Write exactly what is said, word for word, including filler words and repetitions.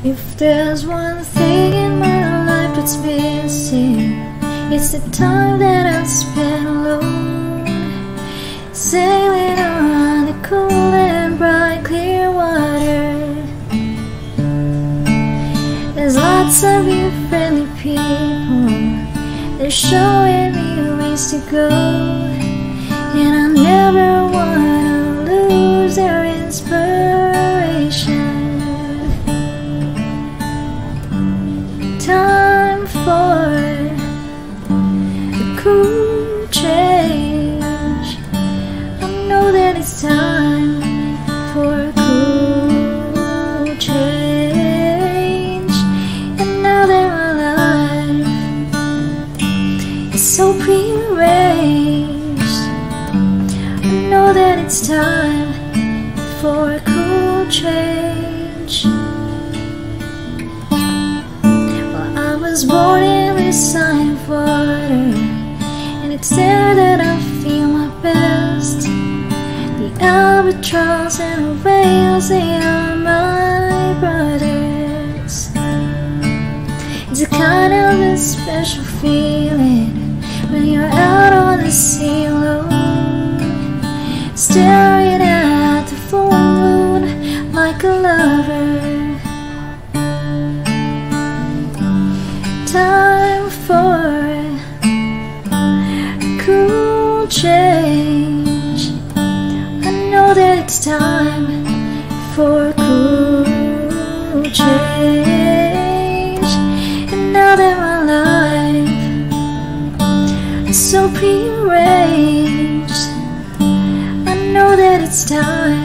If there's one thing in my life that's missing, it's the time that I spend alone, sailing on the cool and bright clear water. There's lots of you friendly people, they're showing me ways to go, and I never wanna lose their inspiration. Time for a cool change. I know that it's time for a cool change. And now that my life is so prearranged, I know that it's time for a cool change. I was born in this sign of water, and it's there that I feel my best. The albatross and the whales, they are my brothers. It's a kind of a special feeling when you're out on the sea alone, staring at the full moon like a lover. Time for a cool change. I know that it's time for a cool change. And now that my life is so prearranged, I know that it's time